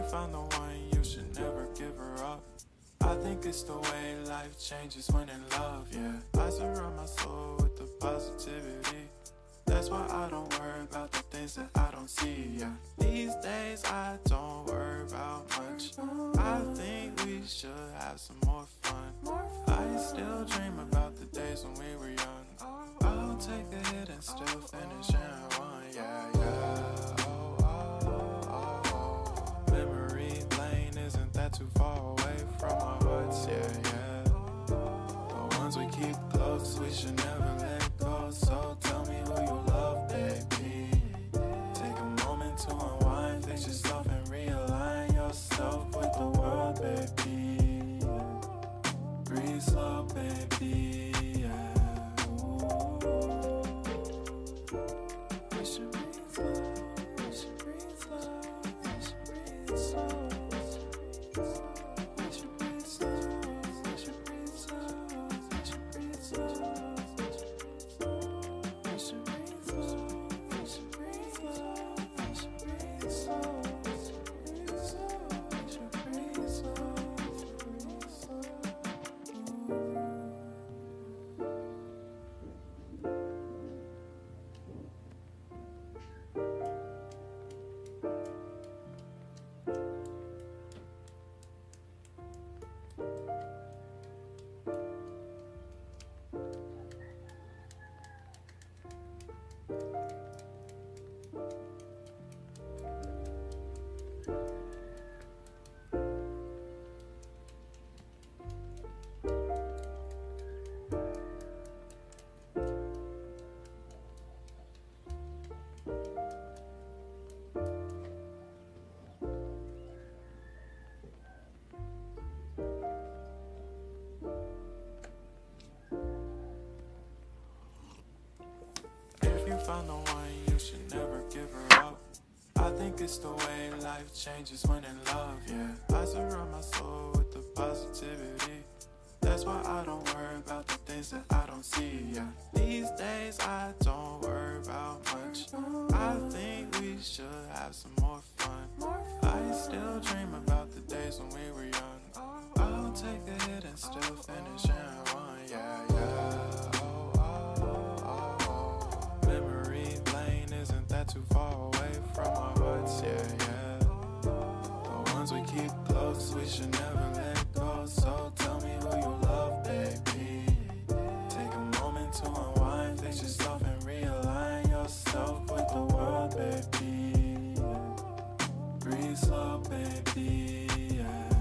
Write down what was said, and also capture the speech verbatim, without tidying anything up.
found the one, you should never give her up. I think it's the way life changes when in love, yeah. I surround my soul with the positivity. That's why I don't worry about the things that I don't see, yeah. These days I don't worry about much. I think we should have some more fun. I still dream about the days when we were young. I'll take a hit and still finish in one, yeah, yeah. Oh, oh, oh, oh. Memory lane isn't that too far away from our hearts, yeah, yeah. The ones we keep close, we should never let go. So tell me who you love, baby. Take a moment to unwind, fix yourself and realign yourself with the world, baby. Breathe slow, baby, yeah. We should breathe slow, we should breathe slow, we should breathe slow. We should breathe slow, we should breathe slow, we should breathe slow. We should breathe slow, we should breathe slow, we should breathe slow. We should breathe slow, we should breathe slow. If you found the one, you should never give her up. I think it's the way life changes when in love, yeah. I surround my soul with the positivity. That's why I don't worry about the things that I don't see, yeah. These days I don't worry about much. I think we should have some more fun. I still dream about the days when we were young. I'll take a hit and still finish in one, yeah, yeah. Oh, oh, oh, oh. Memory lane isn't that too far away from our hearts, yeah, yeah. The ones we keep close, we should never let go. So tell me who you love, baby. Take a moment to unwind, fix yourself and realign yourself with the world, baby. Breathe slow, baby, yeah.